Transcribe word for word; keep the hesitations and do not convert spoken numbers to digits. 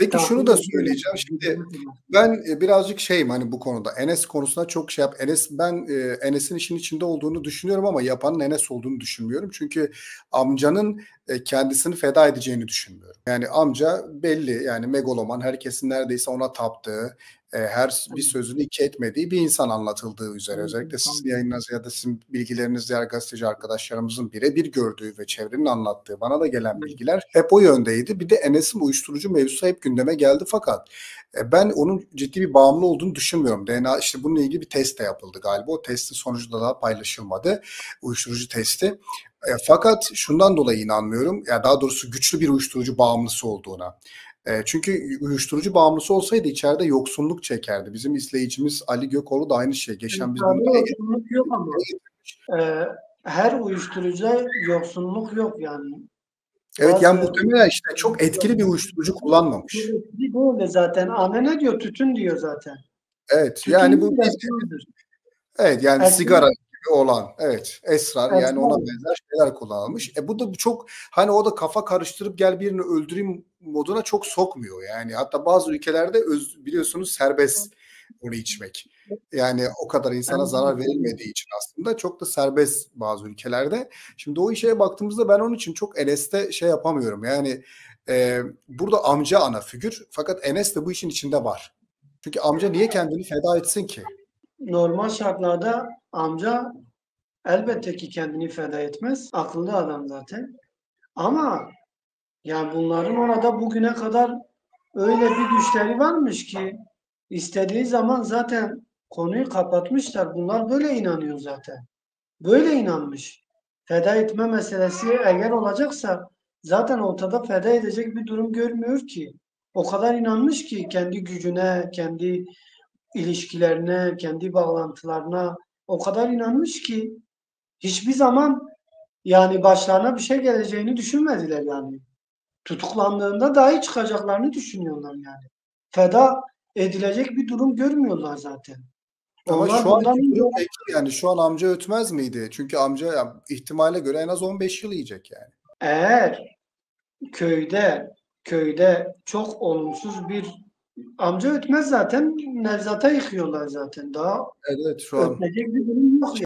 Peki şunu da Tahmin ediyorum. söyleyeceğim. Şimdi ben, eee, birazcık şeyim, hani, bu konuda, Enes konusunda çok şey yap Enes ben, eee, Enes'in işin içinde olduğunu düşünüyorum ama yapanın Enes olduğunu düşünmüyorum. Çünkü amcanın, eee, kendisini feda edeceğini düşünmüyorum. Yani amca belli, yani megaloman, herkesin neredeyse ona taptığı, eee, her s bir sözünü iki etmediği bir insan anlatıldığı üzere. Özellikle sizin yayınınızda ya da sizin bilgileriniz diğer gazeteci arkadaşlarımızın bire bir gördüğü ve çevrenin anlattığı, bana da gelen bilgiler hep o yöndeydi. Bir de Enes'in uyuşturucu mevzusu hep gündeme geldi fakat, eee, ben onun ciddi bir bağımlı olduğunu düşünmüyorum. D N A işte bununla ilgili bir test de yapıldı galiba. O testin sonucu da daha paylaşılmadı, uyuşturucu testi. Eee, fakat şundan dolayı inanmıyorum, ya daha doğrusu güçlü bir uyuşturucu bağımlısı olduğuna. Eee, çünkü uyuşturucu bağımlısı olsaydı içeride yoksunluk çekerdi. Bizim izleyicimiz Ali Gökoğlu da aynı şey. Geçen biz bunu dile Yoksunluk yok ama, getirmiş. eee, her uyuşturucuda yoksunluk yok yani. Evet, yani Bazı muhtemelen işte çok etkili bir uyuşturucu kullanmamış. zaten. Ama ne diyor? Tütün diyor zaten. Evet, yani bu Tütünün bildiğimiz versiyonudur. Evet, yani sigara Esrar. gibi olan, evet, esrar yani ona Esrar. benzer şeyler kullanılmış. E, bu da çok, hani, o da kafa karıştırıp gel birini öldüreyim moduna çok sokmuyor yani. Hatta bazı ülkelerde öz biliyorsunuz serbest onu içmek. Yani o kadar insana zarar verilmediği için aslında çok da serbest bazı ülkelerde. Şimdi o işe baktığımızda ben onun için çok Enes'te şey yapamıyorum yani, eee, burada amca ana figür fakat Enes de bu işin içinde var. Çünkü amca niye kendini feda etsin ki? Normal şartlarda amca elbette ki kendini feda etmez. Akıllı adam zaten. Ama ya bunların orada bugüne kadar öyle bir güçleri varmış ki istediği zaman zaten konuyu kapatmışlar. Bunlar böyle inanıyor zaten. Böyle inanmış. Feda etme meselesi eğer olacaksa zaten ortada feda edecek bir durum görmüyor ki. O kadar inanmış ki kendi gücüne, kendi ilişkilerine, kendi bağlantılarına o kadar inanmış ki hiçbir zaman yani başlarına bir şey geleceğini düşünmediler yani. Tutuklandığında dahi çıkacaklarını düşünüyorlar yani. Feda edilecek bir durum görmüyorlar zaten. Ama Onlar şu bundan anki durum peki, yani şu an amca ötmez miydi? Çünkü amca ya ihtimale göre en az on beş yıl yiyecek yani. Eğer köyde köyde çok olumsuz bir amca ötmez zaten Nevzat'a yıkıyorlar zaten. Daha Evet, şu an ötecek bir durum yok